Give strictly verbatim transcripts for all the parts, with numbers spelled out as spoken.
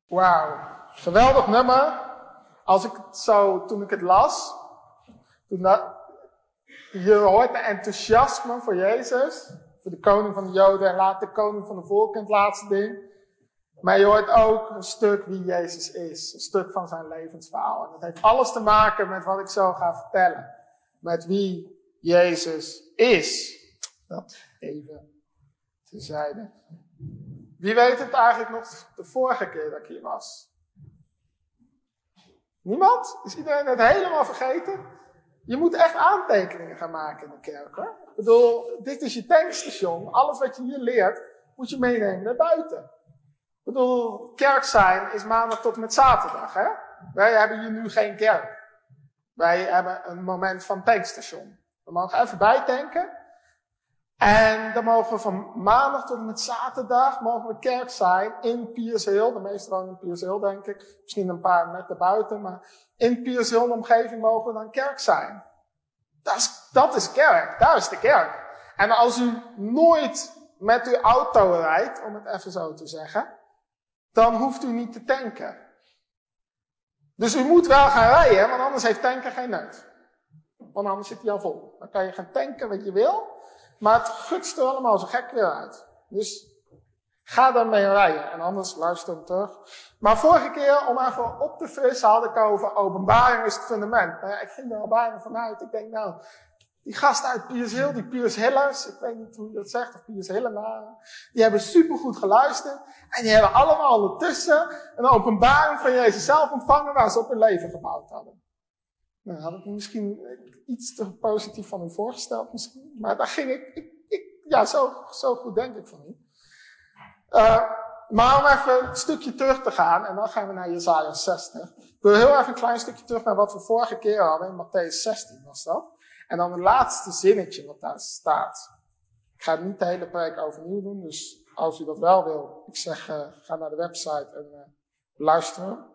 Wauw, geweldig nummer. Als ik het zo, toen ik het las, toen dat, je hoort de enthousiasme voor Jezus, voor de koning van de Joden en later de koning van de volken, het laatste ding. Maar je hoort ook een stuk wie Jezus is, een stuk van zijn levensverhaal. En dat heeft alles te maken met wat ik zo ga vertellen, met wie Jezus is. Dat even terzijde. Wie weet het eigenlijk nog de vorige keer dat ik hier was? Niemand? Is iedereen het helemaal vergeten? Je moet echt aantekeningen gaan maken in de kerk, hoor. Ik bedoel, dit is je tankstation. Alles wat je hier leert, moet je meenemen naar buiten. Ik bedoel, kerk zijn is maandag tot en met zaterdag, hè? Wij hebben hier nu geen kerk. Wij hebben een moment van tankstation. We mogen even bijtanken. En dan mogen we van maandag tot en met zaterdag mogen we kerk zijn in Piers Hill. De meeste wonen in Piers Hill, denk ik. Misschien een paar net erbuiten, maar in Piers Hill, de omgeving, mogen we dan kerk zijn. Dat is, dat is kerk. Daar is de kerk. En als u nooit met uw auto rijdt, om het even zo te zeggen, dan hoeft u niet te tanken. Dus u moet wel gaan rijden, want anders heeft tanken geen nut. Want anders zit hij al vol. Dan kan je gaan tanken wat je wil. Maar het gutst er allemaal zo gek weer uit. Dus ga daarmee rijden. En anders luister hem terug. Maar vorige keer, om even op te frissen, had ik over openbaring is het fundament. Nou ja, ik ging er al bijna vanuit. Ik denk, nou, die gasten uit Piers Hill, die Piers Hillers, ik weet niet hoe je dat zegt, of Piers Hillenaren, die hebben supergoed geluisterd. En die hebben allemaal ondertussen een openbaring van Jezus zelf ontvangen waar ze op hun leven gebouwd hadden. Nou, had ik me misschien iets te positief van u voorgesteld misschien. Maar daar ging ik, ik, ik ja, zo, zo goed denk ik van u. Uh, maar om even een stukje terug te gaan, en dan gaan we naar Jesaja zestig. Ik wil heel even een klein stukje terug naar wat we vorige keer hadden, in Matthäus zestien was dat. En dan het laatste zinnetje wat daar staat. Ik ga niet de hele preek overnieuw doen, dus als u dat wel wil, ik zeg, uh, ga naar de website en uh, luisteren.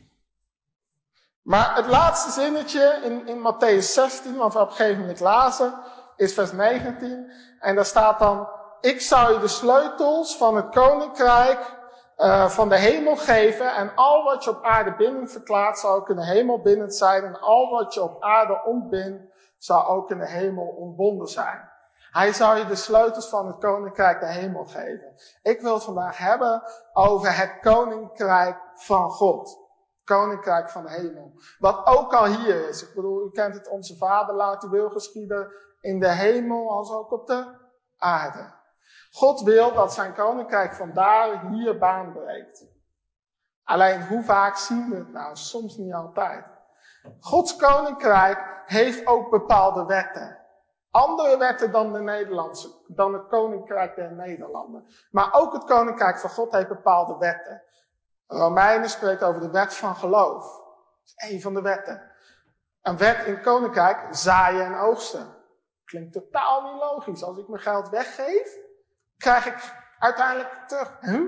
Maar het laatste zinnetje in, in Matthäus zestien, wat we op een gegeven moment lazen, is vers negentien. En daar staat dan, ik zal je de sleutels van het koninkrijk uh, van de hemel geven. En al wat je op aarde binnen verklaart, zal ook in de hemel binnen zijn. En al wat je op aarde ontbindt, zal ook in de hemel ontbonden zijn. Hij zal je de sleutels van het koninkrijk de hemel geven. Ik wil het vandaag hebben over het koninkrijk van God. Koninkrijk van de hemel. Wat ook al hier is. Ik bedoel, u kent het, onze Vader, laat uw wil geschieden in de hemel als ook op de aarde. God wil dat zijn koninkrijk vandaar hier baan breekt. Alleen, hoe vaak zien we het nou? Soms niet altijd. Gods koninkrijk heeft ook bepaalde wetten. Andere wetten dan de Nederlandse, dan het koninkrijk der Nederlanden. Maar ook het koninkrijk van God heeft bepaalde wetten. Romeinen spreekt over de wet van geloof. Dat is één van de wetten. Een wet in het koninkrijk, zaaien en oogsten. Klinkt totaal niet logisch. Als ik mijn geld weggeef, krijg ik uiteindelijk terug. Huh?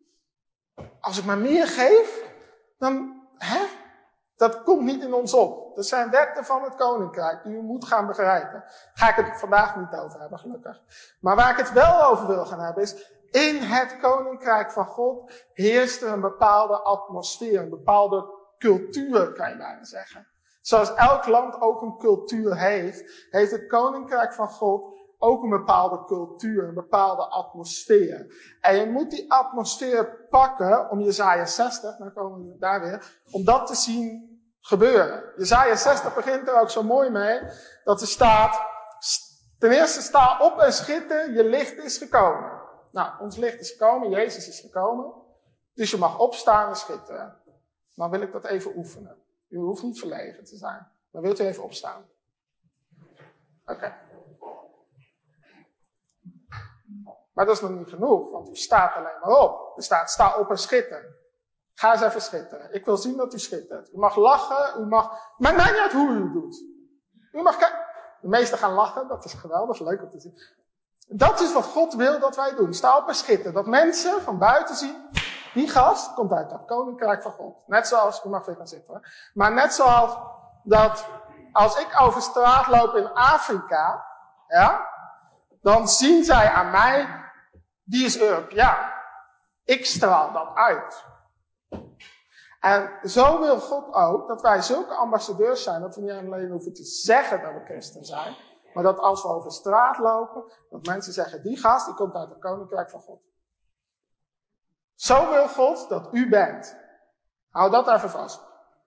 Als ik maar meer geef, dan, hè? Dat komt niet in ons op. Dat zijn wetten van het koninkrijk die u moet gaan begrijpen. Ga ik het vandaag niet over hebben, gelukkig. Maar waar ik het wel over wil gaan hebben is, in het koninkrijk van God heerst er een bepaalde atmosfeer, een bepaalde cultuur, kan je bijna zeggen. Zoals elk land ook een cultuur heeft, heeft het koninkrijk van God ook een bepaalde cultuur, een bepaalde atmosfeer. En je moet die atmosfeer pakken om Jesaja zestig, dan komen we daar weer, om dat te zien gebeuren. Jesaja zestig begint er ook zo mooi mee, dat er staat, ten eerste sta op en schitter, je licht is gekomen. Nou, ons licht is gekomen, Jezus is gekomen, dus je mag opstaan en schitteren. Dan wil ik dat even oefenen. U hoeft niet verlegen te zijn, maar wilt u even opstaan? Oké. Okay. Maar dat is nog niet genoeg, want u staat alleen maar op. Er staat, sta op en schitter. Ga eens even schitteren. Ik wil zien dat u schittert. U mag lachen, u mag... Maar maakt niet uit hoe u het doet. U mag kijken. De meesten gaan lachen, dat is geweldig, leuk om te zien. Dat is wat God wil dat wij doen. Sta op en schitter. Dat mensen van buiten zien, die gast komt uit het koninkrijk van God. Net zoals, u mag weer gaan zitten hoor. Maar net zoals dat, als ik over straat loop in Afrika, ja, dan zien zij aan mij, die is Europeaan. Ik straal dat uit. En zo wil God ook dat wij zulke ambassadeurs zijn, dat we niet alleen hoeven te zeggen dat we christen zijn, maar dat als we over straat lopen, dat mensen zeggen, die gast, die komt uit het koninkrijk van God. Zo wil God dat u bent. Hou dat even vast.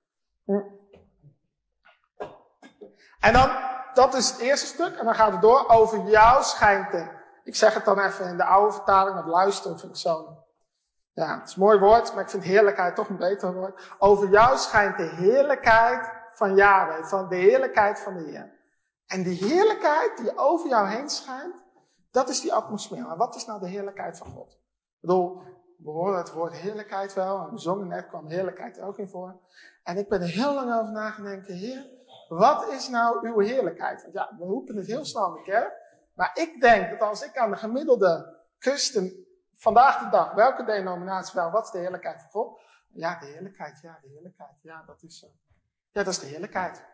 En dan, dat is het eerste stuk, en dan gaat het door, over jou schijnt de, ik zeg het dan even in de oude vertaling, met luisteren vind ik zo'n, ja, het is een mooi woord, maar ik vind heerlijkheid toch een beter woord. Over jou schijnt de heerlijkheid van Yahweh, van de heerlijkheid van de Heer. En die heerlijkheid die over jou heen schijnt, dat is die atmosfeer. En wat is nou de heerlijkheid van God? Ik bedoel, we horen het woord heerlijkheid wel, en we zongen net, kwam heerlijkheid er ook in voor. En ik ben er heel lang over nagedenken, Heer, wat is nou uw heerlijkheid? Want ja, we roepen het heel snel in de kerk, maar ik denk dat als ik aan de gemiddelde christen vandaag de dag, welke denominatie wel, wat is de heerlijkheid van God? Ja, de heerlijkheid, ja, de heerlijkheid, ja, dat is, uh, ja, dat is de heerlijkheid.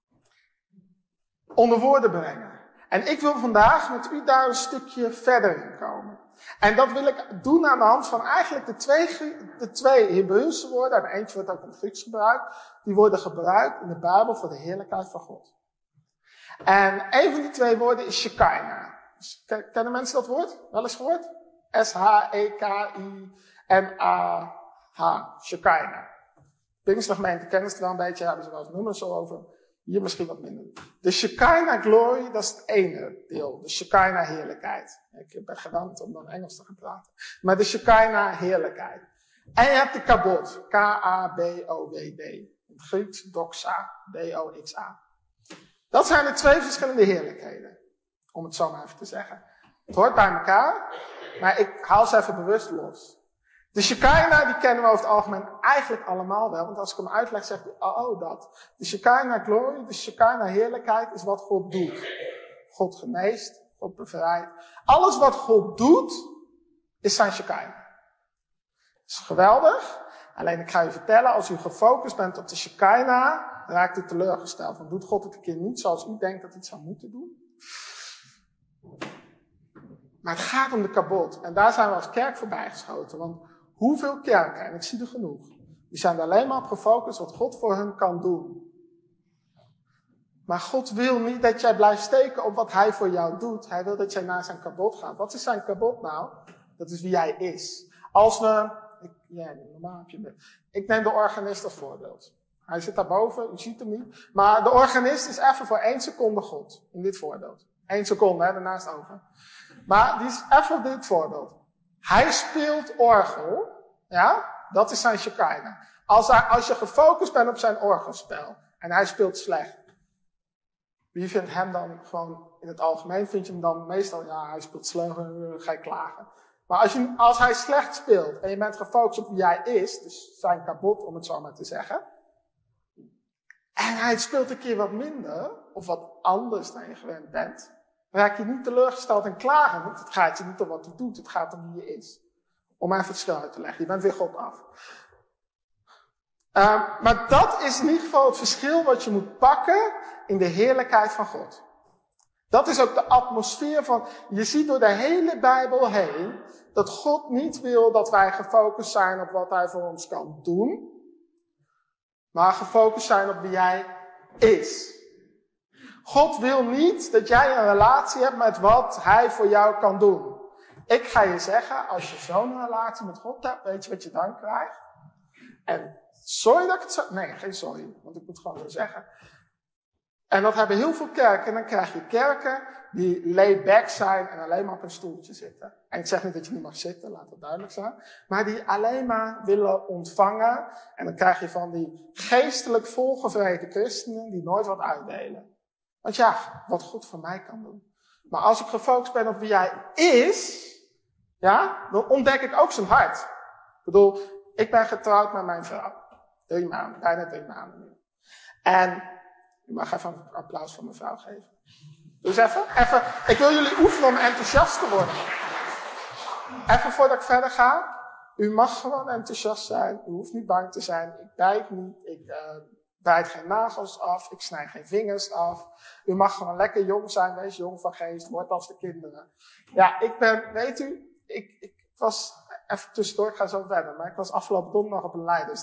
Onder woorden brengen. En ik wil vandaag met u daar een stukje verder in komen. En dat wil ik doen aan de hand van eigenlijk de twee, de twee Hebreeuwse woorden, en eentje wordt ook in het Grieks gebruikt, die worden gebruikt in de Bijbel voor de heerlijkheid van God. En een van die twee woorden is Shekinah. Kennen mensen dat woord? Wel eens gehoord? S H E K I N A H. Shekinah. Pinkstergemeente kennen ze het wel een beetje, hebben ze wel eens nummers zo over. Hier misschien wat minder. De Shekinah glory, dat is het ene deel. De Shekinah heerlijkheid. Ik ben gewend om dan Engels te gaan praten. Maar de Shekinah heerlijkheid. En je hebt de kabod. K A B O W D. In het Grieks doxa. D O X A. Dat zijn de twee verschillende heerlijkheden. Om het zo maar even te zeggen. Het hoort bij elkaar. Maar ik haal ze even bewust los. De Shekinah, die kennen we over het algemeen eigenlijk allemaal wel. Want als ik hem uitleg, zegt hij, oh, oh dat. De Shekinah glory, de Shekinah heerlijkheid, is wat God doet. God geneest, God bevrijdt. Alles wat God doet, is zijn Shekinah. Dat is geweldig. Alleen ik ga je vertellen, als u gefocust bent op de Shekinah, raakt u teleurgesteld. Want doet God het een keer niet zoals u denkt dat hij het zou moeten doen? Maar het gaat om de kabod. En daar zijn we als kerk voorbij geschoten. Want hoeveel kerken, en ik zie er genoeg, die zijn er alleen maar op gefocust wat God voor hun kan doen. Maar God wil niet dat jij blijft steken op wat hij voor jou doet. Hij wil dat jij naar zijn kabod gaat. Wat is zijn kabod nou? Dat is wie hij is. Als we, ik, ja, normaal heb je me. Ik neem de organist als voorbeeld. Hij zit daarboven, u ziet hem niet. Maar de organist is even voor één seconde God. In dit voorbeeld. Eén seconde, hè, daarnaast over. Maar die is even op dit voorbeeld. Hij speelt orgel. Ja, dat is zijn Shekinah. Als, hij, als je gefocust bent op zijn orgelspel. En hij speelt slecht. Wie vindt hem dan gewoon, in het algemeen vind je hem dan meestal, ja, hij speelt slecht, ga je klagen. Maar als, je, als hij slecht speelt en je bent gefocust op wie hij is, dus zijn kabod om het zo maar te zeggen. En hij speelt een keer wat minder, of wat anders dan je gewend bent. Dan raak je niet teleurgesteld en klagen, want het gaat je niet om wat hij doet, het gaat om wie je is. Om even het verschil uit te leggen, je bent weer God af. Um, maar dat is in ieder geval het verschil wat je moet pakken in de heerlijkheid van God. Dat is ook de atmosfeer van, je ziet door de hele Bijbel heen, dat God niet wil dat wij gefocust zijn op wat hij voor ons kan doen, maar gefocust zijn op wie hij is. God wil niet dat jij een relatie hebt met wat hij voor jou kan doen. Ik ga je zeggen, als je zo'n relatie met God hebt, weet je wat je dan krijgt? En sorry dat ik het zo... Nee, geen sorry, want ik moet gewoon zo zeggen. En dat hebben heel veel kerken. En dan krijg je kerken die laid back zijn en alleen maar op een stoeltje zitten. En ik zeg niet dat je niet mag zitten, laat dat duidelijk zijn. Maar die alleen maar willen ontvangen. En dan krijg je van die geestelijk volgevreten christenen die nooit wat uitdelen. Want ja, wat God voor mij kan doen. Maar als ik gefocust ben op wie hij is, ja, dan ontdek ik ook zijn hart. Ik bedoel, ik ben getrouwd met mijn vrouw. Drie maanden, bijna drie maanden nu. En, u mag even een applaus voor mijn vrouw geven. Dus even, even, ik wil jullie oefenen om enthousiast te worden. Even voordat ik verder ga. U mag gewoon enthousiast zijn. U hoeft niet bang te zijn. Ik bijt niet. Ik uh, bijt geen nagels af. Ik snij geen vingers af. U mag gewoon lekker jong zijn. Wees jong van geest. Word als de kinderen. Ja, ik ben, weet u, ik, ik was, even tussendoor, ik ga zo verder. Maar ik was afgelopen donderdag op een leidersdag.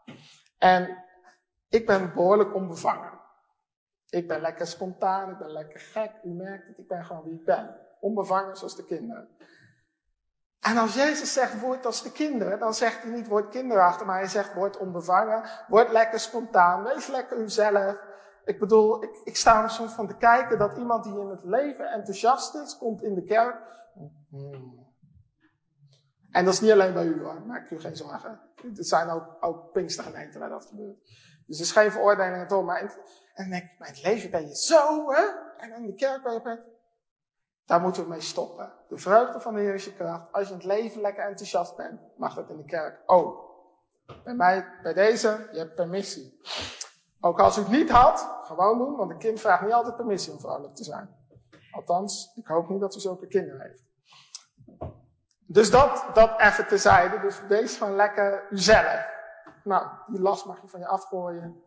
En ik ben behoorlijk onbevangen. Ik ben lekker spontaan, ik ben lekker gek. U merkt het, ik ben gewoon wie ik ben. Onbevangen zoals de kinderen. En als Jezus zegt, word als de kinderen, dan zegt hij niet, word kinderachtig, maar hij zegt, word onbevangen, word lekker spontaan, wees lekker uzelf. Ik bedoel, ik, ik sta er soms van te kijken dat iemand die in het leven enthousiast is, komt in de kerk. Hmm. En dat is niet alleen bij u hoor, maak u geen zorgen. Er zijn ook, ook Pinkstergemeenten waar dat gebeurt. Dus er is geen veroordeling aan het maar in, en dan denk ik, maar in het leven ben je zo, hè? En in de kerk ben je bent. Daar moeten we mee stoppen. De vreugde van de Heer is je kracht. Als je in het leven lekker enthousiast bent, mag dat in de kerk ook. Bij mij, bij deze, je hebt permissie. Ook als u het niet had, gewoon doen, want een kind vraagt niet altijd permissie om vrolijk te zijn. Althans, ik hoop niet dat u zulke kinderen heeft. Dus dat, dat even terzijde. Dus wees gewoon lekker uzelf. Nou, die last mag je van je afgooien.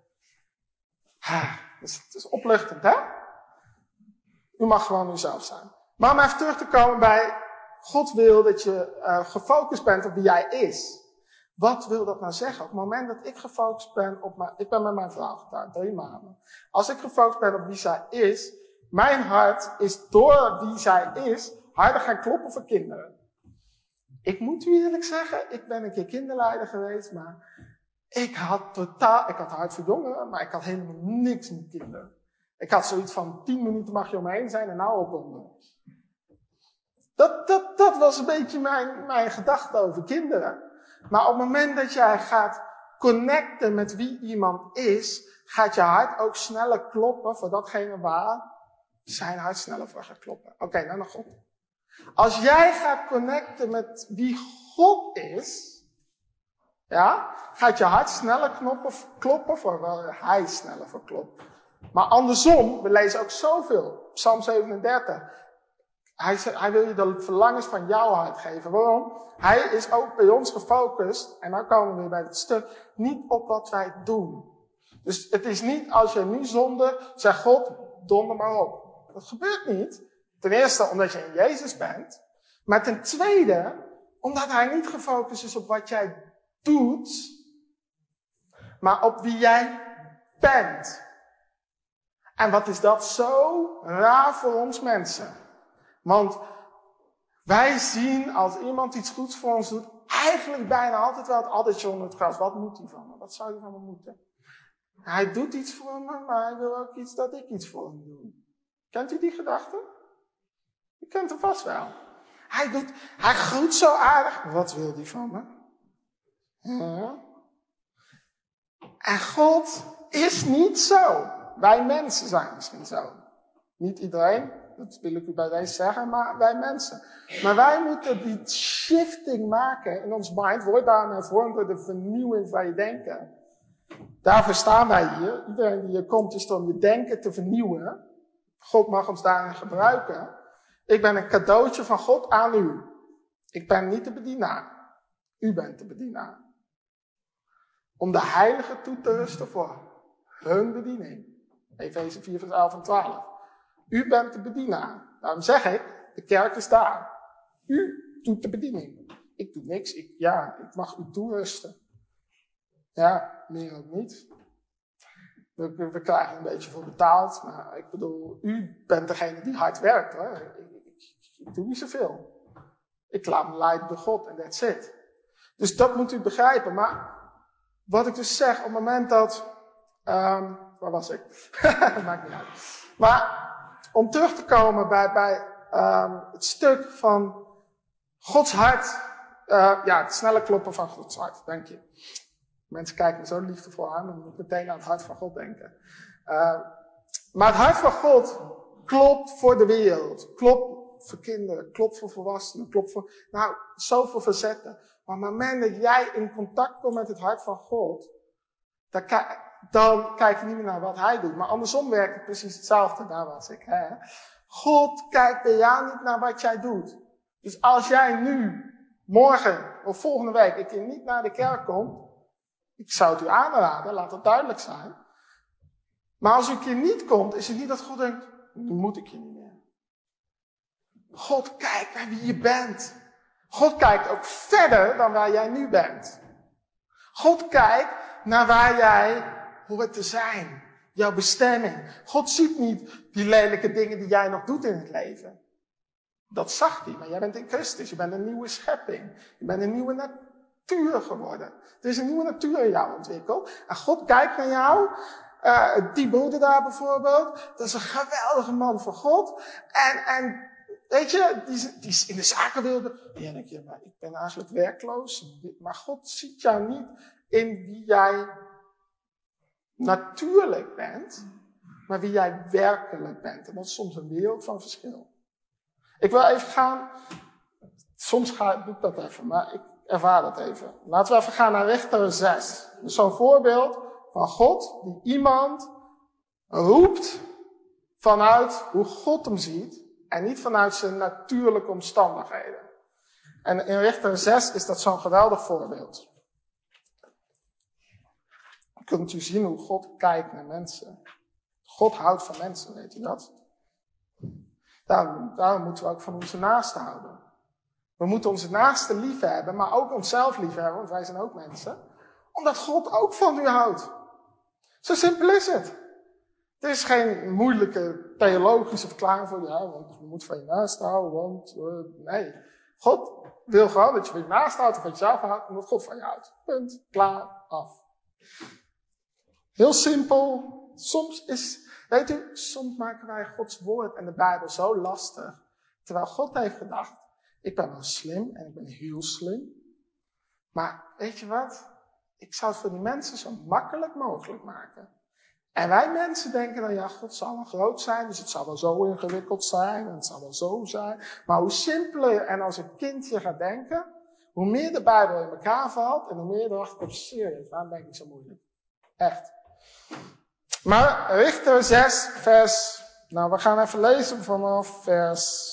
Het is opluchtend, hè? U mag gewoon uzelf zijn. Maar om even terug te komen bij, God wil dat je uh, gefocust bent op wie jij is. Wat wil dat nou zeggen? Op het moment dat ik gefocust ben op mijn, ik ben met mijn vrouw getrouwd, drie maanden. Als ik gefocust ben op wie zij is, mijn hart is door wie zij is, harder gaan kloppen voor kinderen. Ik moet u eerlijk zeggen, ik ben een keer kinderleider geweest, maar ik had totaal, ik had hart voor jongeren, maar ik had helemaal niks met kinderen. Ik had zoiets van, tien minuten mag je om me heen zijn en nou opwonden. Dat, dat, dat was een beetje mijn, mijn gedachte over kinderen. Maar op het moment dat jij gaat connecten met wie iemand is, gaat je hart ook sneller kloppen voor datgene waar zijn hart sneller voor gaat kloppen. Oké, okay, nou naar God. Als jij gaat connecten met wie God is, ja, gaat je hart sneller knoppen, kloppen voor waar hij sneller voor klopt. Maar andersom, we lezen ook zoveel. Psalm zevenendertig. Hij, hij wil je de verlangens van jouw hart geven. Waarom? Hij is ook bij ons gefocust, en dan komen we weer bij het stuk, niet op wat wij doen. Dus het is niet als je nu zonde, zeg God, donder maar op. Dat gebeurt niet. Ten eerste omdat je in Jezus bent. Maar ten tweede, omdat hij niet gefocust is op wat jij doet, maar op wie jij bent. En wat is dat zo raar voor ons mensen? Want wij zien als iemand iets goeds voor ons doet, eigenlijk bijna altijd wel het addertje onder het gras. Wat moet hij van me? Wat zou hij van me moeten? Hij doet iets voor me, maar hij wil ook iets dat ik iets voor hem doe. Kent u die gedachte? U kent hem vast wel. Hij doet, hij groet zo aardig. Wat wil hij van me? Ja. En God is niet zo. Wij mensen zijn misschien zo. Niet iedereen, dat wil ik u bij deze zeggen, maar wij mensen. Maar wij moeten die shifting maken in ons mind. Word daarmee vormd door de vernieuwing van je denken. Daarvoor staan wij hier. Iedereen die hier komt is om je denken te vernieuwen. God mag ons daarin gebruiken. Ik ben een cadeautje van God aan u. Ik ben niet de bedienaar. U bent de bedienaar. Om de heiligen toe te rusten voor hun bediening. Efeze vier vers elf en twaalf. U bent de bedienaar. Daarom zeg ik, de kerk is daar. U doet de bediening. Ik doe niks. Ik, ja, ik mag u toerusten. Ja, meer ook niet. We, we, we krijgen een beetje voor betaald. Maar ik bedoel, u bent degene die hard werkt. Hoor. Ik, ik, ik, ik doe niet zoveel. Ik laat me leiden door God en that's it. Dus dat moet u begrijpen. Maar wat ik dus zeg, op het moment dat... Um, waar was ik? Dat maakt niet uit. Maar om terug te komen bij, bij um, het stuk van Gods hart. Uh, ja, het snelle kloppen van Gods hart, denk je. Mensen kijken me zo liefdevol aan, dan moet ik meteen aan het hart van God denken. Uh, maar het hart van God klopt voor de wereld. Klopt voor kinderen, klopt voor volwassenen, klopt voor... Nou, zoveel facetten. Maar op het moment dat jij in contact komt met het hart van God, dan, dan kijk je niet meer naar wat hij doet. Maar andersom werkt het precies hetzelfde. Daar was ik. Hè? God kijkt bij jou niet naar wat jij doet. Dus als jij nu, morgen of volgende week een keer niet naar de kerk komt, ik zou het u aanraden, laat het duidelijk zijn. Maar als u een keer niet komt, is het niet dat God denkt, nu moet ik je niet meer. God kijkt naar wie je bent. God kijkt ook verder dan waar jij nu bent. God kijkt naar waar jij hoort te zijn. Jouw bestemming. God ziet niet die lelijke dingen die jij nog doet in het leven. Dat zag hij, maar jij bent in Christus. Je bent een nieuwe schepping. Je bent een nieuwe natuur geworden. Er is een nieuwe natuur in jou ontwikkeld. En God kijkt naar jou. Uh, die broeder daar bijvoorbeeld. Dat is een geweldige man voor God. En, en weet je, die, die is in de zakenwereld. En dan denk je, maar ik ben eigenlijk werkloos. Maar God ziet jou niet in wie jij natuurlijk bent, maar wie jij werkelijk bent. En dat is soms een wereld van verschil. Ik wil even gaan, soms ga, doe ik dat even, maar ik ervaar dat even. Laten we even gaan naar Richter zes. Dus zo'n voorbeeld van God die iemand roept vanuit hoe God hem ziet en niet vanuit zijn natuurlijke omstandigheden. En in Richter zes is dat zo'n geweldig voorbeeld. Kunt u zien hoe God kijkt naar mensen. God houdt van mensen, weet u dat? Daarom, daarom moeten we ook van onze naasten houden. We moeten onze naasten lief hebben, maar ook onszelf lief hebben, want wij zijn ook mensen. Omdat God ook van u houdt. Zo simpel is het. Er is geen moeilijke theologische verklaring voor, ja, want je moet van je naasten houden, want, uh, nee. God wil gewoon dat je van je naasten houdt of van jezelf houdt, omdat God van je houdt. Punt, klaar, af. Heel simpel. Soms is, weet u, soms maken wij Gods woord en de Bijbel zo lastig. Terwijl God heeft gedacht, ik ben wel slim en ik ben heel slim. Maar weet je wat? Ik zou het voor die mensen zo makkelijk mogelijk maken. En wij mensen denken dan, ja, God zal wel groot zijn, dus het zal wel zo ingewikkeld zijn en het zal wel zo zijn. Maar hoe simpeler en als een kindje gaat denken, hoe meer de Bijbel in elkaar valt en hoe meer er achter op serieus. Waarom denk ik zo moeilijk? Echt. Maar Richter zes, vers, nou we gaan even lezen vanaf vers,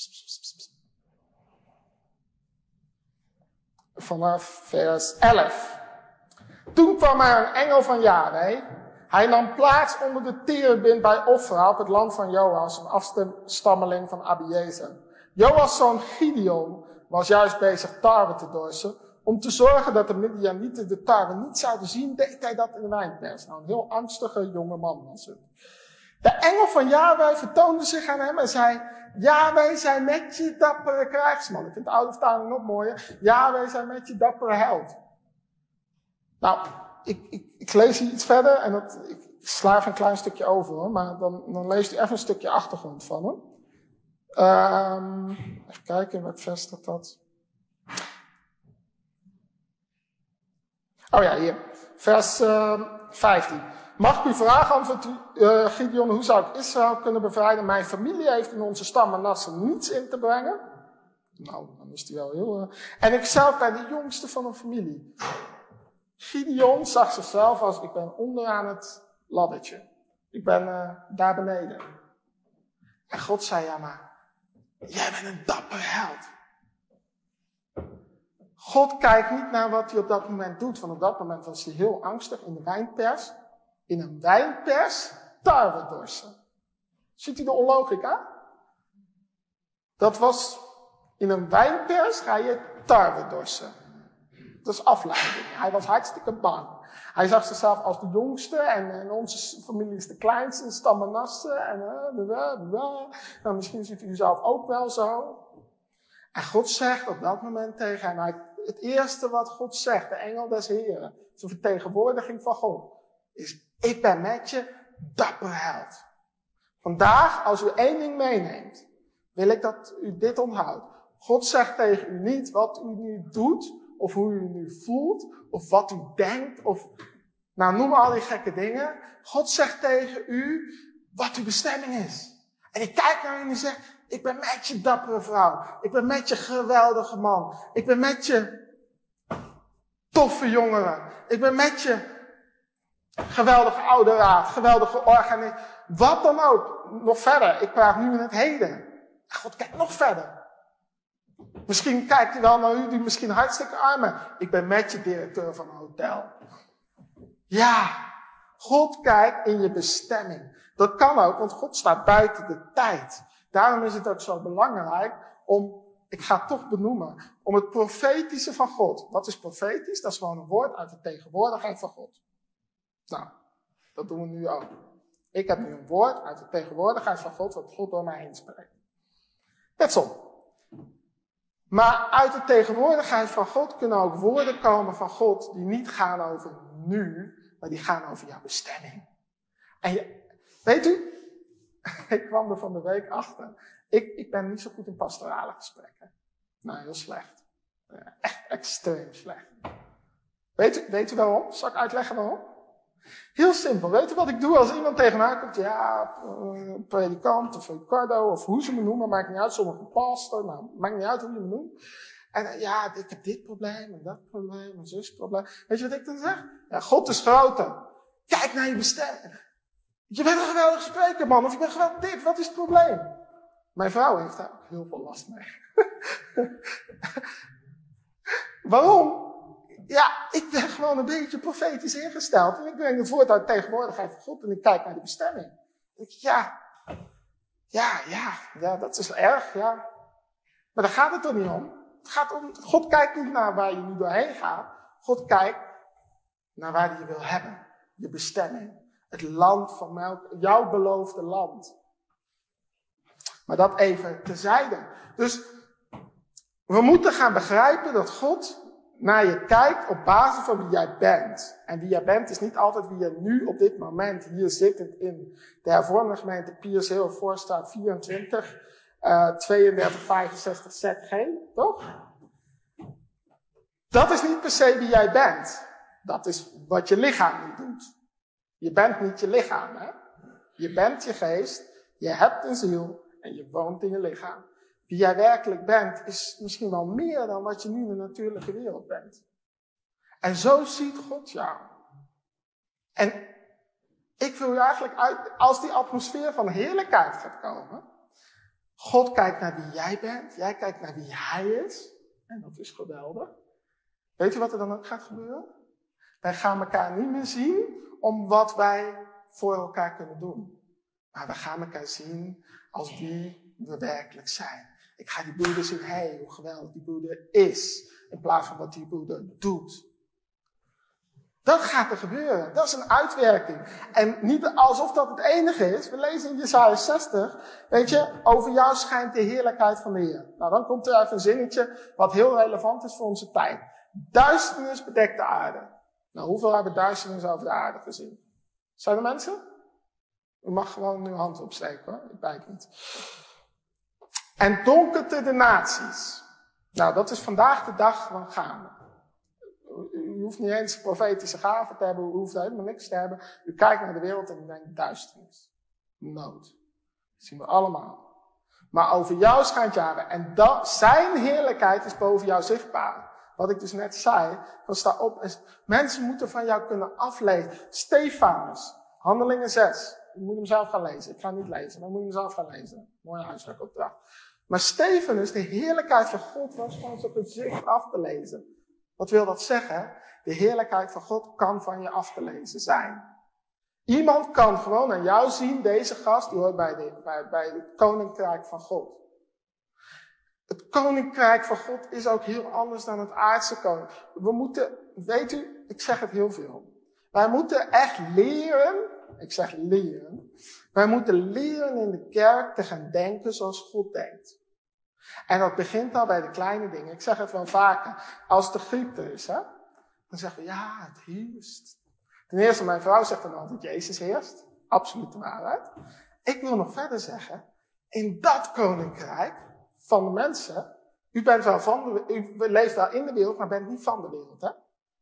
vanaf vers elf. Toen kwam er een engel van Yahweh. Hij nam plaats onder de terebint bij Ofra op het land van Joas, een afstammeling van Abiezer. Joas' zoon Gideon was juist bezig tarwe te dorsen. Om te zorgen dat de Midianieten de tarwe niet zouden zien, deed hij dat in de wijnpers. Nou, een heel angstige jonge man was het. De engel van Yahweh vertoonde zich aan hem en zei, Yahweh zij met je dappere krijgsman. Ik vind de oude vertaling nog mooier. Yahweh zij met je dappere held. Nou, ik, ik, ik lees hier iets verder en dat, ik, ik sla even een klein stukje over hoor, maar dan, dan leest u even een stukje achtergrond van hem. Um, even kijken, in welk vers staat dat? Oh ja, hier. Vers uh, vijftien. Mag ik u vragen, antwoordt uh, Gideon, hoe zou ik Israël kunnen bevrijden? Mijn familie heeft in onze stam Manasse niets in te brengen. Nou, dan is hij wel heel... Uh... En ik zelf ben de jongste van een familie. Gideon zag zichzelf als, ik ben onderaan het laddertje. Ik ben uh, daar beneden. En God zei, ja maar, jij bent een dappere held. God kijkt niet naar wat hij op dat moment doet. Want op dat moment was hij heel angstig in de wijnpers. In een wijnpers tarwe dorsen. Ziet u de onlogica? Dat was, in een wijnpers ga je tarwe dorsen. Dat is afleiding. Hij was hartstikke bang. Hij zag zichzelf als de jongste en, en onze familie is de kleinste, in stam Manasse. En uh, blah, blah, blah. Nou, misschien ziet u zelf ook wel zo. En God zegt op dat moment tegen hem, hij, het eerste wat God zegt, de engel des Heren, de vertegenwoordiging van God, is, ik ben met je, dapper held. Vandaag, als u één ding meeneemt, wil ik dat u dit onthoudt. God zegt tegen u niet wat u nu doet, of hoe u nu voelt, of wat u denkt, of, nou noem al die gekke dingen. God zegt tegen u wat uw bestemming is. En ik kijk naar u en ik zeg, ik ben met je dappere vrouw. Ik ben met je geweldige man. Ik ben met je toffe jongeren. Ik ben met je geweldige oude raad, geweldige organisatie. Wat dan ook. Nog verder. Ik praat nu in het heden. En God kijkt nog verder. Misschien kijkt hij wel naar u die misschien hartstikke arm bent. Ik ben met je directeur van een hotel. Ja, God kijkt in je bestemming. Dat kan ook, want God staat buiten de tijd. Daarom is het ook zo belangrijk om ik ga het toch benoemen, om het profetische van God. Wat is profetisch? Dat is gewoon een woord uit de tegenwoordigheid van God. Nou, dat doen we nu ook. Ik heb nu een woord uit de tegenwoordigheid van God, wat God door mij heen spreekt. Petsom. Maar uit de tegenwoordigheid van God kunnen ook woorden komen van God die niet gaan over nu, maar die gaan over jouw bestemming. En je, weet u, ik kwam er van de week achter. Ik, ik ben niet zo goed in pastorale gesprekken. Nou, heel slecht. Echt extreem slecht. Weet u, weet u waarom? Zal ik uitleggen waarom? Heel simpel. Weet u wat ik doe als iemand tegen mij komt? Ja, een predikant of een cordo of hoe ze me noemen. Maakt niet uit. Sommigen pastor. Nou, maakt niet uit hoe je me noemt. En ja, ik heb dit probleem en dat probleem en zus probleem. Weet je wat ik dan zeg? Ja, God is groter. Kijk naar je bestemming. Je bent een geweldige spreker, man. Of je bent geweldig dit. Wat is het probleem? Mijn vrouw heeft daar ook heel veel last mee. Waarom? Ja, ik ben gewoon een beetje profetisch ingesteld. En ik breng het woord uit de tegenwoordigheid van God. En ik kijk naar de bestemming. En ik, ja, ja, ja, ja, dat is erg, ja. Maar daar gaat het toch niet om. Het gaat om, God kijkt niet naar waar je nu doorheen gaat. God kijkt naar waar hij je wil hebben. Je bestemming. Het land van melk, jouw beloofde land. Maar dat even terzijde. Dus we moeten gaan begrijpen dat God naar je kijkt op basis van wie jij bent. En wie jij bent is niet altijd wie je nu op dit moment hier zittend in de hervormde gemeente Piers Hill Voorstraat vierentwintig, uh, tweeëndertig vijfenzestig Z G, toch? Dat is niet per se wie jij bent. Dat is wat je lichaam nu doet. Je bent niet je lichaam, hè? Je bent je geest, je hebt een ziel en je woont in je lichaam. Wie jij werkelijk bent, is misschien wel meer dan wat je nu in de natuurlijke wereld bent. En zo ziet God jou. En ik wil je eigenlijk uit, als die atmosfeer van heerlijkheid gaat komen. God kijkt naar wie jij bent, jij kijkt naar wie hij is. En dat is geweldig. Weet je wat er dan ook gaat gebeuren? Wij gaan elkaar niet meer zien om wat wij voor elkaar kunnen doen. Maar we gaan elkaar zien als wie we werkelijk zijn. Ik ga die broeder zien, hé, hey, hoe geweldig die broeder is. In plaats van wat die broeder doet. Dat gaat er gebeuren. Dat is een uitwerking. En niet alsof dat het enige is. We lezen in Jesaja zestig. Weet je, over jou schijnt de heerlijkheid van de Heer. Nou, dan komt er even een zinnetje wat heel relevant is voor onze tijd. Duisternis bedekt de aarde. Nou, hoeveel hebben duisternis over de aarde gezien? Zijn er mensen? U mag gewoon uw hand opsteken hoor. Ik bijt niet. En donkerte de naties. Nou, dat is vandaag de dag van gaande. U hoeft niet eens profetische gaven te hebben. U hoeft helemaal niks te hebben. U kijkt naar de wereld en u denkt duisternis. Nood. Dat zien we allemaal. Maar over jou schijnt jaren. En dat, zijn heerlijkheid is boven jou zichtbaar. Wat ik dus net zei. Van sta op. Is, mensen moeten van jou kunnen aflezen. Stefanus. Handelingen zes. Je moet hem zelf gaan lezen. Ik ga niet lezen, maar je moet hem zelf gaan lezen. Mooie huiswerkopdracht. Maar Stefanus, de heerlijkheid van God was van zijn gezicht af te lezen. Wat wil dat zeggen? De heerlijkheid van God kan van je af te lezen zijn. Iemand kan gewoon aan jou zien, deze gast, die hoort bij, de, bij, bij het koninkrijk van God. Het koninkrijk van God is ook heel anders dan het aardse koninkrijk. We moeten, weet u, ik zeg het heel veel. Wij moeten echt leren, ik zeg leren, wij moeten leren in de kerk te gaan denken zoals God denkt. En dat begint al bij de kleine dingen. Ik zeg het wel vaker. Als de griep er is, hè, dan zeggen we, ja, het heerst. Ten eerste, mijn vrouw zegt dan altijd, Jezus heerst. Absolute waarheid. Ik wil nog verder zeggen, in dat koninkrijk van de mensen, u bent wel van de, u leeft wel in de wereld, maar bent niet van de wereld, hè.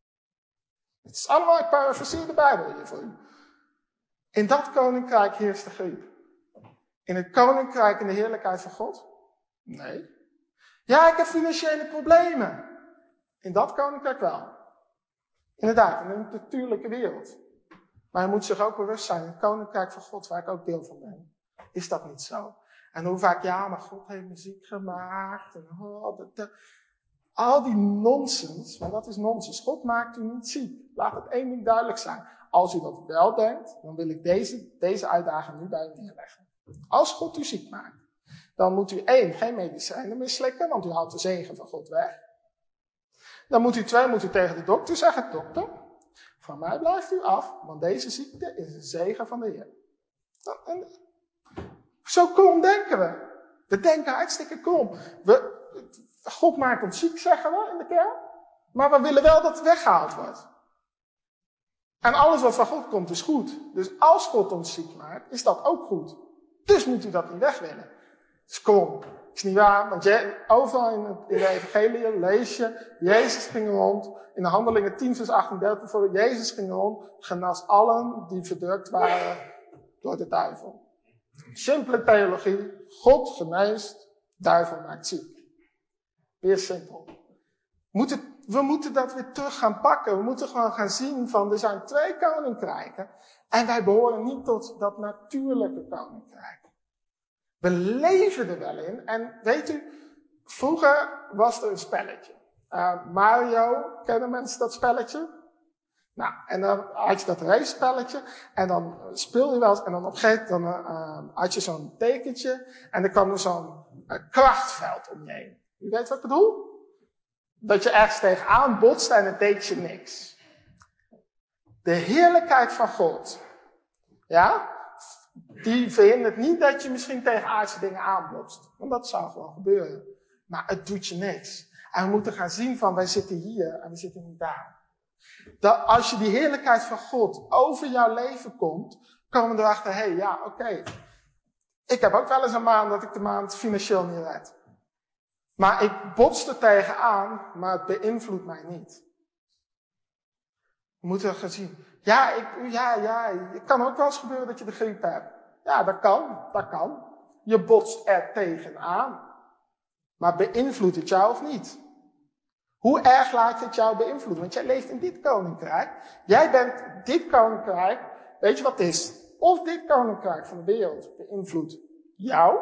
Het is allemaal, ik parafraseer de Bijbel hier voor u. In dat koninkrijk heerst de griep. In het koninkrijk in de heerlijkheid van God? Nee. Ja, ik heb financiële problemen. In dat koninkrijk wel. Inderdaad, in de natuurlijke wereld. Maar je moet zich ook bewust zijn, in het koninkrijk van God, waar ik ook deel van ben, is dat niet zo. En hoe vaak, ja, maar God heeft me ziek gemaakt. En oh, dat, dat. Al die nonsens, want dat is nonsens. God maakt u niet ziek. Laat het één ding duidelijk zijn. Als u dat wel denkt, dan wil ik deze, deze uitdaging nu bij u neerleggen. Als God u ziek maakt, Dan moet u één, geen medicijnen meer slikken, want u haalt de zegen van God weg. Dan moet u twee, moet u tegen de dokter zeggen, dokter, van mij blijft u af, want deze ziekte is een zegen van de Heer. En zo krom denken we. We denken hartstikke krom. We, God maakt ons ziek, zeggen we in de kerk. Maar we willen wel dat het weggehaald wordt. En alles wat van God komt is goed. Dus als God ons ziek maakt, is dat ook goed. Dus moet u dat niet weg willen. Dus kom, is niet waar, want je, overal in, het, in de evangelie lees je, Jezus ging rond, in de Handelingen tien vers achtendertig bijvoorbeeld, Jezus ging rond, genas allen die verdrukt waren door de duivel. Simpele theologie, God geneest, duivel maakt ziek. Weer simpel. Moeten, we moeten dat weer terug gaan pakken, we moeten gewoon gaan zien van, er zijn twee koninkrijken, en wij behoren niet tot dat natuurlijke koninkrijk. We leven er wel in. En weet u, vroeger was er een spelletje. Uh, Mario, kennen mensen dat spelletje? Nou, en dan had je dat race spelletje. En dan speel je wel eens. En dan op een gegeven moment uh, had je zo'n tekentje. En dan kwam er zo'n uh, krachtveld om je heen. U weet wat ik bedoel? Dat je ergens tegenaan botste en het deed je niks. De heerlijkheid van God. Ja? Die verhindert niet dat je misschien tegen aardse dingen aanbotst. Want dat zou gewoon gebeuren. Maar het doet je niks. En we moeten gaan zien van, wij zitten hier en we zitten niet daar. Dat als je die heerlijkheid van God over jouw leven komt, komen we erachter, hé, hey, ja, oké. Okay. Ik heb ook wel eens een maand dat ik de maand financieel niet red. Maar ik bots er tegenaan, maar het beïnvloedt mij niet. We moeten gaan zien. Ja, ik, ja, ja, het kan ook wel eens gebeuren dat je de griep hebt. Ja, dat kan, dat kan. Je botst er tegenaan. Maar beïnvloedt het jou of niet? Hoe erg laat je het jou beïnvloeden? Want jij leeft in dit koninkrijk. Jij bent dit koninkrijk. Weet je wat het is? Of dit koninkrijk van de wereld beïnvloedt jou.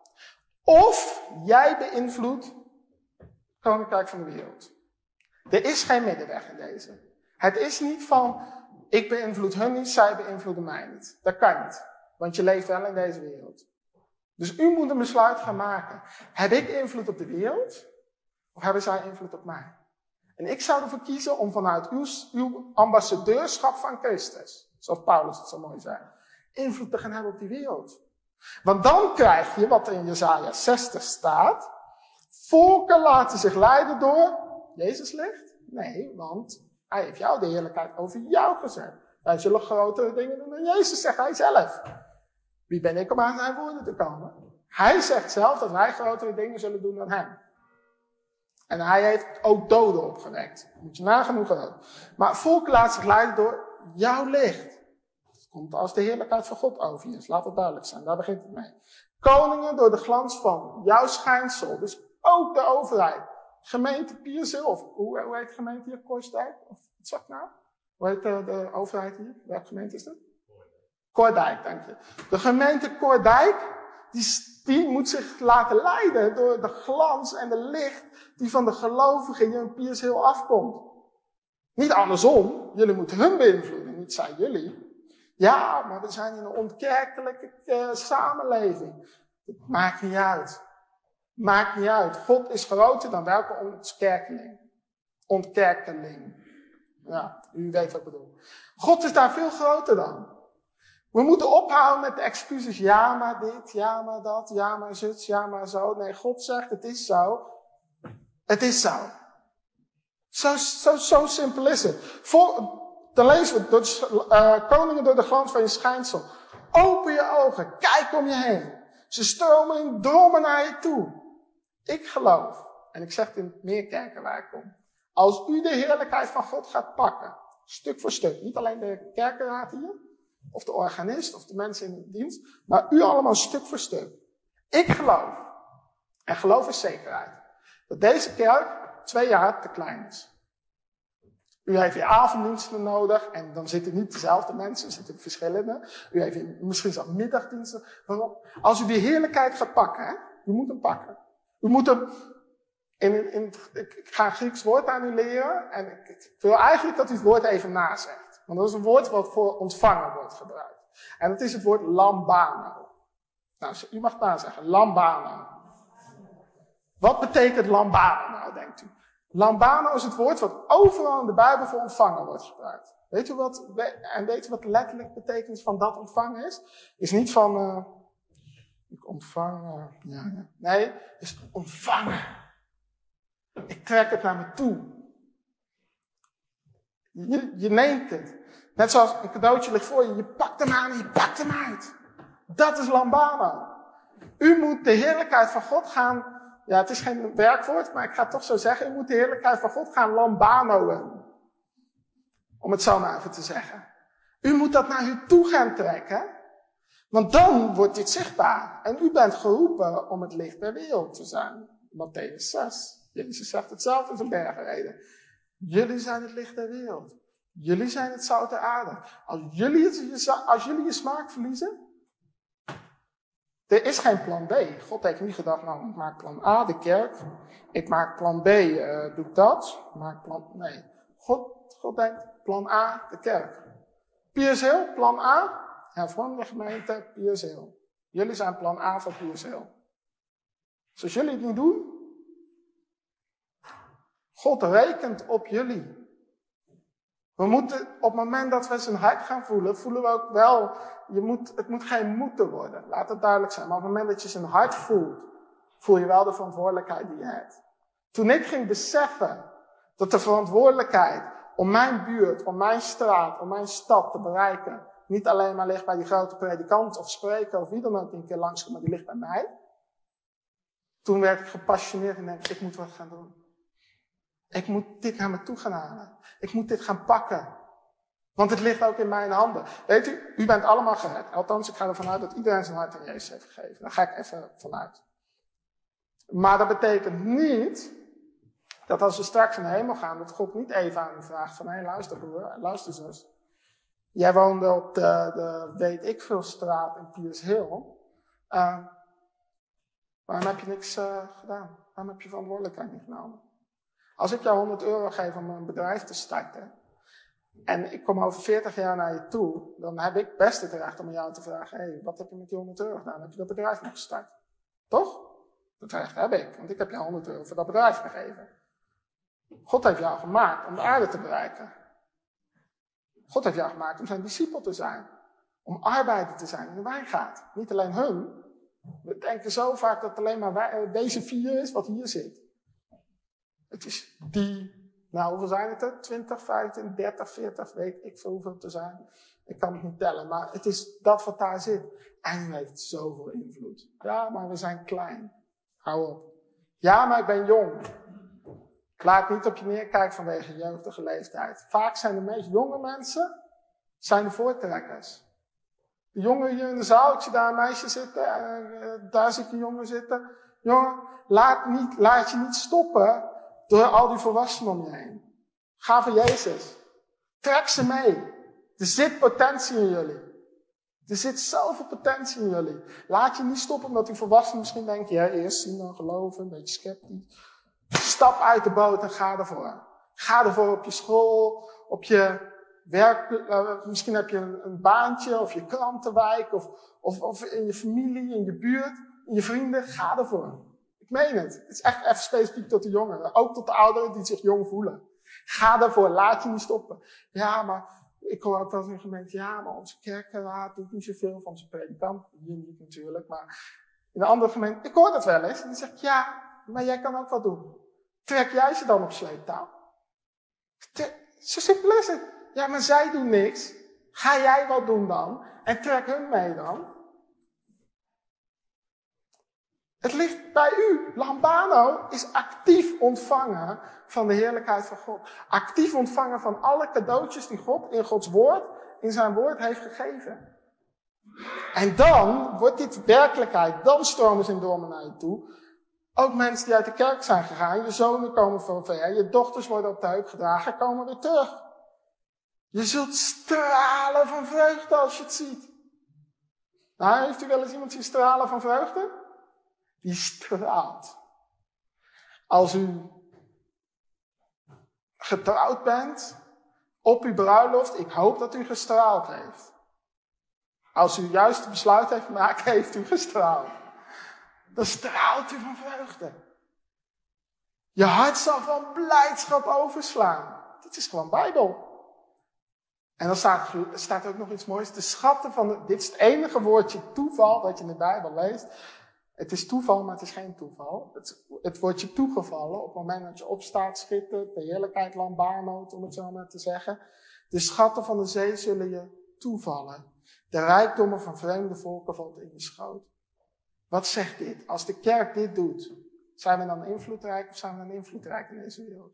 Of jij beïnvloedt het koninkrijk van de wereld. Er is geen middenweg in deze. Het is niet van, ik beïnvloed hun niet, zij beïnvloeden mij niet. Dat kan niet. Want je leeft wel in deze wereld. Dus u moet een besluit gaan maken. Heb ik invloed op de wereld? Of hebben zij invloed op mij? En ik zou ervoor kiezen om vanuit uw, uw ambassadeurschap van Christus, zoals Paulus het zo mooi zei, invloed te gaan hebben op die wereld. Want dan krijg je, wat er in Jesaja zestig staat, volken laten zich leiden door Jezus licht? Nee, want hij heeft jou de heerlijkheid over jou gezet. Wij zullen grotere dingen doen dan Jezus, zegt hij zelf. Wie ben ik om aan zijn woorden te komen? Hij zegt zelf dat wij grotere dingen zullen doen dan hem. En hij heeft ook doden opgewekt. Moet je nagenoeg geloven. Maar volk laat zich leiden door jouw licht. Het komt als de heerlijkheid van God over je is. Laat het duidelijk zijn. Daar begint het mee. Koningen door de glans van jouw schijnsel. Dus ook de overheid. Gemeente Pierzeel. Of hoe, hoe heet de gemeente hier? Korsdijk? Of wat zeg ik nou? Hoe heet de, de overheid hier? Welke gemeente is dat? Koordijk, dank je. De gemeente Koordijk. Die, die moet zich laten leiden door de glans en de licht die van de gelovigen hier in Pierzeel afkomt. Niet andersom. Jullie moeten hun beïnvloeden, niet zij jullie. Ja, maar we zijn in een ontkerkelijke uh, samenleving. Het maakt niet uit. Maakt niet uit. God is groter dan welke ontkerkeling. Ontkerkeling. Ja, u weet wat ik bedoel. God is daar veel groter dan. We moeten ophouden met de excuses. Ja, maar dit, ja, maar dat, ja, maar zus, ja, maar zo. Nee, God zegt, het is zo. Het is zo. Zo, zo, zo simpel is het. Voor, dan lezen we, door de, uh, koningen door de glans van je schijnsel. Open je ogen, kijk om je heen. Ze stromen in drommen naar je toe. Ik geloof, en ik zeg het in meer kerken waar ik kom. Als u de heerlijkheid van God gaat pakken, stuk voor stuk. Niet alleen de kerkenraad hier, of de organist, of de mensen in de dienst. Maar u allemaal stuk voor stuk. Ik geloof, en geloof is zekerheid, dat deze kerk twee jaar te klein is. U heeft weer avonddiensten nodig, en dan zitten niet dezelfde mensen, er zitten verschillende. U heeft weer misschien zelfs middagdiensten. Waarom? Als u die heerlijkheid gaat pakken, hè, u moet hem pakken. U moet hem, in, in, ik, ik ga een Grieks woord aan u leren, en ik, ik wil eigenlijk dat u het woord even nazegt. Want dat is een woord wat voor ontvangen wordt gebruikt. En dat is het woord lambano. Nou, u mag maar zeggen, lambano. Wat betekent lambano nou, denkt u? Lambano is het woord wat overal in de Bijbel voor ontvangen wordt gebruikt. Weet u wat, en weet u wat de letterlijke betekenis van dat ontvangen is? Is niet van, uh, ik ontvang, uh, ja, ja. Nee, is ontvangen. Ik trek het naar me toe. Je, je neemt het. Net zoals een cadeautje ligt voor je, je pakt hem aan en je pakt hem uit. Dat is lambano. U moet de heerlijkheid van God gaan, ja, het is geen werkwoord, maar ik ga het toch zo zeggen, u moet de heerlijkheid van God gaan lambanoen. Om het zo maar even te zeggen. U moet dat naar u toe gaan trekken, want dan wordt dit zichtbaar. En u bent geroepen om het licht der wereld te zijn. Mattheüs zes. Jezus zegt het zelf in zijn bergreden. Jullie zijn het licht der wereld. Jullie zijn het zout der aarde. Als jullie, het, als jullie je smaak verliezen, er is geen plan B. God heeft niet gedacht, nou, ik maak plan A, de kerk. Ik maak plan B, uh, doe ik dat. Ik maak plan, nee. God, God denkt, plan A, de kerk. Piers Hill, plan A. Hervormde gemeente, Piers Hill. Jullie zijn plan A van Piers Hill. Dus als jullie het niet doen, God rekent op jullie. We moeten, op het moment dat we zijn hart gaan voelen, voelen we ook wel, je moet, het moet geen moeten worden. Laat het duidelijk zijn. Maar op het moment dat je zijn hart voelt, voel je wel de verantwoordelijkheid die je hebt. Toen ik ging beseffen dat de verantwoordelijkheid om mijn buurt, om mijn straat, om mijn stad te bereiken, niet alleen maar ligt bij die grote predikant of spreker of wie dan ook die een keer langskomt, maar die ligt bij mij. Toen werd ik gepassioneerd en denk, ik moet wat gaan doen. Ik moet dit naar me toe gaan halen. Ik moet dit gaan pakken. Want het ligt ook in mijn handen. Weet u, u bent allemaal gered. Althans, ik ga ervan uit dat iedereen zijn hart aan Jezus heeft gegeven. Daar ga ik even vanuit. Maar dat betekent niet dat als we straks naar de hemel gaan, dat God niet even aan u vraagt van, hé, hey, luister broer, luister zus. Jij woonde op de, de weet ik veel straat in Piers Hill. Uh, waarom heb je niks uh, gedaan? Waarom heb je verantwoordelijkheid niet genomen? Als ik jou honderd euro geef om een bedrijf te starten, en ik kom over veertig jaar naar je toe, dan heb ik best het recht om aan jou te vragen, hé, hey, wat heb je met die honderd euro gedaan? Heb je dat bedrijf nog gestart? Toch? Dat recht heb ik, want ik heb jou honderd euro voor dat bedrijf gegeven. God heeft jou gemaakt om de aarde te bereiken. God heeft jou gemaakt om zijn discipel te zijn. Om arbeider te zijn in de wijngaard. Niet alleen hun. We denken zo vaak dat het alleen maar wij, deze vier is wat hier zit. Het is die, nou hoeveel zijn het er? twintig, vijftien, dertig, veertig, weet ik veel hoeveel te zijn. Ik kan het niet tellen, maar het is dat wat daar zit. En u heeft zoveel invloed. Ja, maar we zijn klein. Hou op. Ja, maar ik ben jong. Laat niet op je neerkijken vanwege je jeugdige leeftijd. Vaak zijn de meest jonge mensen zijn de voortrekkers. De jongen hier in de zaal, ik zie daar een meisje zitten, uh, daar zie ik een jongen zitten. Jongen, laat, niet, laat je niet stoppen door al die volwassenen om je heen. Ga voor Jezus. Trek ze mee. Er zit potentie in jullie. Er zit zoveel potentie in jullie. Laat je niet stoppen omdat die volwassenen misschien denken, ja, eerst zien dan geloven, een beetje sceptisch. Stap uit de boot en ga ervoor. Ga ervoor op je school, op je werk, uh, misschien heb je een, een baantje, of je krantenwijk, of, of, of in je familie, in je buurt, in je vrienden. Ga ervoor. Ik meen het. Het is echt even specifiek tot de jongeren. Ook tot de ouderen die zich jong voelen. Ga ervoor. Laat je niet stoppen. Ja, maar ik hoor ook wel eens in de gemeente, ja, maar onze kerkenraad doet niet zoveel van zijn predikant. Hier niet natuurlijk, maar in een andere gemeente, ik hoor dat wel eens. En dan zeg ik, ja, maar jij kan ook wat doen. Trek jij ze dan op sleeptouw? Zo simpel is het. Ja, maar zij doen niks. Ga jij wat doen dan? En trek hun mee dan. Het ligt bij u. Lambano is actief ontvangen van de heerlijkheid van God. Actief ontvangen van alle cadeautjes die God in Gods woord, in zijn woord heeft gegeven. En dan wordt dit werkelijkheid. Dan stromen ze in dormen naar je toe. Ook mensen die uit de kerk zijn gegaan, je zonen komen van ver, je dochters worden op de heup gedragen, komen weer terug. Je zult stralen van vreugde als je het ziet. Nou, heeft u wel eens iemand zien stralen van vreugde? Die straalt. Als u getrouwd bent, op uw bruiloft, ik hoop dat u gestraald heeft. Als u juist het besluit heeft gemaakt, heeft u gestraald. Dan straalt u van vreugde. Je hart zal van blijdschap overslaan. Dit is gewoon Bijbel. En dan staat, er staat ook nog iets moois. De schatten van de, dit is het enige woordje toeval dat je in de Bijbel leest. Het is toeval, maar het is geen toeval. Het, het wordt je toegevallen op het moment dat je opstaat, schittert, de heerlijkheid lambaarnoot, om het zo maar te zeggen. De schatten van de zee zullen je toevallen. De rijkdommen van vreemde volken valt in je schoot. Wat zegt dit? Als de kerk dit doet, zijn we dan invloedrijk of zijn we dan invloedrijk in deze wereld?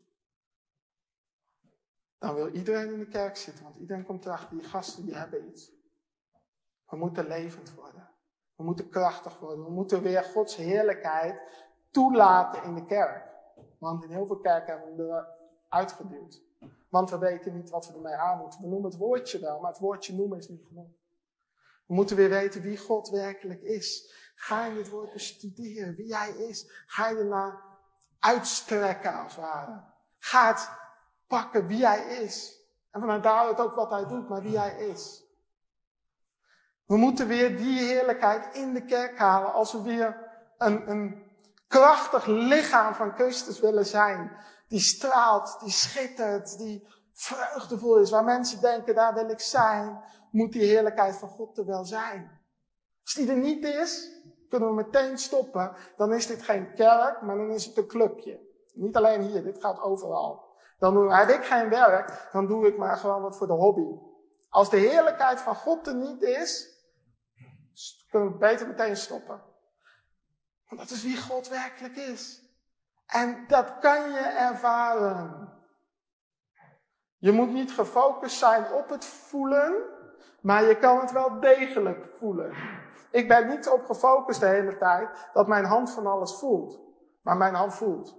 Dan wil iedereen in de kerk zitten, want iedereen komt erachter, die gasten die hebben iets. We moeten levend worden. We moeten krachtig worden. We moeten weer Gods heerlijkheid toelaten in de kerk. Want in heel veel kerken hebben we hem eruit geduwd. Want we weten niet wat we ermee aan moeten. We noemen het woordje wel, maar het woordje noemen is niet genoeg. We moeten weer weten wie God werkelijk is. Ga je het woord bestuderen, wie hij is. Ga je ernaar uitstrekken als het ware. Ga het pakken wie hij is. En vanuit daaruit ook wat hij doet, maar wie hij is. We moeten weer die heerlijkheid in de kerk halen als we weer een, een krachtig lichaam van Christus willen zijn. Die straalt, die schittert, die vreugdevol is. Waar mensen denken, daar wil ik zijn, moet die heerlijkheid van God er wel zijn. Als die er niet is, kunnen we meteen stoppen. Dan is dit geen kerk, maar dan is het een clubje. Niet alleen hier, dit gaat overal. Dan heb ik geen werk, dan doe ik maar gewoon wat voor de hobby. Als de heerlijkheid van God er niet is, kunnen we beter meteen stoppen. Want dat is wie God werkelijk is. En dat kan je ervaren. Je moet niet gefocust zijn op het voelen, maar je kan het wel degelijk voelen. Ik ben niet op gefocust de hele tijd dat mijn hand van alles voelt, maar mijn hand voelt.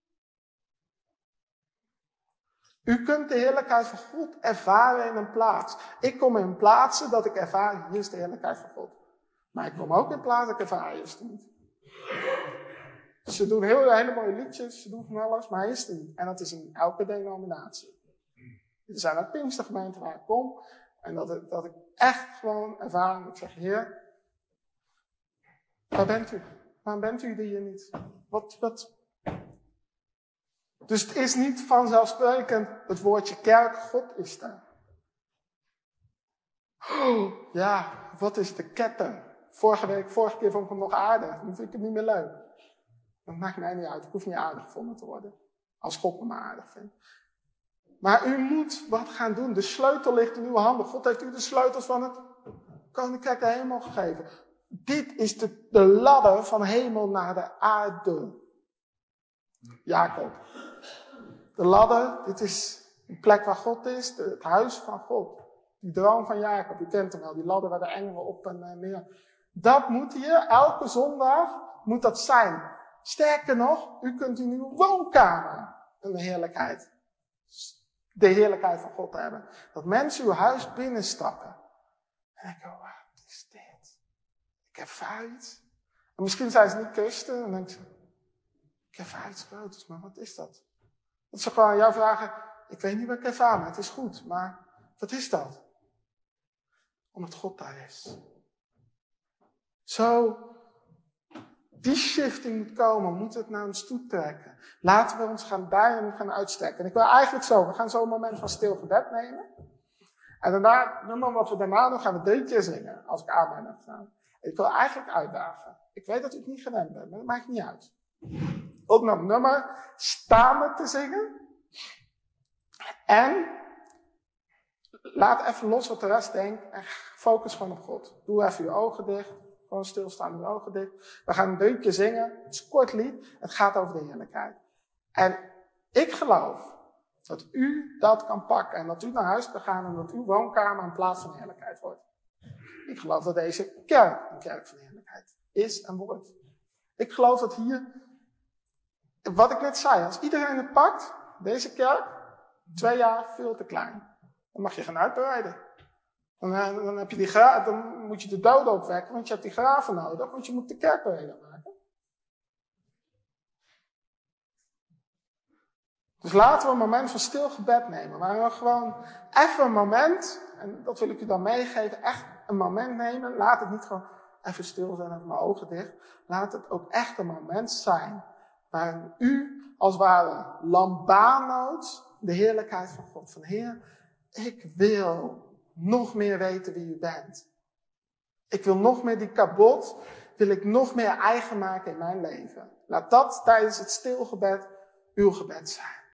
U kunt de heerlijkheid van God ervaren in een plaats. Ik kom in plaatsen dat ik ervaar, hier is de heerlijkheid van God. Maar ik kom ook in plaatsen dat ik ervaar, hier is het niet. Ze doen heel, hele mooie liedjes, ze doen van alles, maar hij is er niet. En dat is in elke denominatie. Er zijn ook Pinkstergemeenten waar ik kom. En dat ik, dat ik echt gewoon ervaar, ik zeg, Heer, waar bent u? Waarom bent u hier niet? Wat, wat... Dus het is niet vanzelfsprekend het woordje kerk, God is daar. Oh, ja, wat is de ketter? Vorige week, vorige keer vond ik hem nog aardig. Nu vind ik het niet meer leuk. Dat maakt mij niet uit. Ik hoef niet aardig gevonden te worden. Als God me maar aardig vindt. Maar u moet wat gaan doen. De sleutel ligt in uw handen. God heeft u de sleutels van het koninkrijk der hemel gegeven. Dit is de, de ladder van hemel naar de aarde. Jacob. De ladder, dit is een plek waar God is. Het huis van God. Die droom van Jacob, u kent hem wel. Die ladder waar de engelen op en neer. Dat moet hier, elke zondag moet dat zijn. Sterker nog, u kunt in uw woonkamer een heerlijkheid, de heerlijkheid van God hebben. Dat mensen uw huis binnenstappen. En ik denk, wat is dit? Ik ervaar iets. En misschien zijn ze niet christen. En dan denken ze, ik ervaar iets groots, maar wat is dat? Dat ze gewoon aan jou vragen, ik weet niet wat ik ervaar, maar het is goed. Maar wat is dat? Omdat God daar is. Zo, die shifting moet komen, moet het naar ons toe trekken. Laten we ons gaan daarin gaan uitstrekken. En ik wil eigenlijk zo, we gaan zo een moment van stil gebed nemen. En daarna, nummer wat we daarna doen, gaan we drie keer zingen, als ik amen heb gedaan. Ik wil eigenlijk uitdagen. Ik weet dat u het niet gewend bent, maar dat maakt niet uit. Ook nog een nummer, staande te zingen. En laat even los wat de rest denkt en focus gewoon op God. Doe even je ogen dicht. Gewoon stilstaan, je ogen dicht. We gaan een drie keer zingen. Het is een kort lied. Het gaat over de heerlijkheid. En ik geloof dat u dat kan pakken. En dat u naar huis kan gaan en dat uw woonkamer een plaats van heerlijkheid wordt. Ik geloof dat deze kerk een kerk van heerlijkheid is en wordt. Ik geloof dat hier, wat ik net zei, als iedereen het pakt, deze kerk, twee jaar veel te klein. Dan mag je gaan uitbreiden. Dan, dan, heb je die gra- dan moet je de doden opwekken, want je hebt die graven nodig, want je moet de kerk weer maken. Dus laten we een moment van stil gebed nemen. Waar we gewoon even een moment, en dat wil ik u dan meegeven, echt een moment nemen. Laat het niet gewoon even stil zijn met mijn ogen dicht. Laat het ook echt een moment zijn waarin u als het ware lambanoot de heerlijkheid van God. Van Heer, ik wil nog meer weten wie u bent. Ik wil nog meer die kabot, wil ik nog meer eigen maken in mijn leven. Laat dat tijdens het stilgebed uw gebed zijn.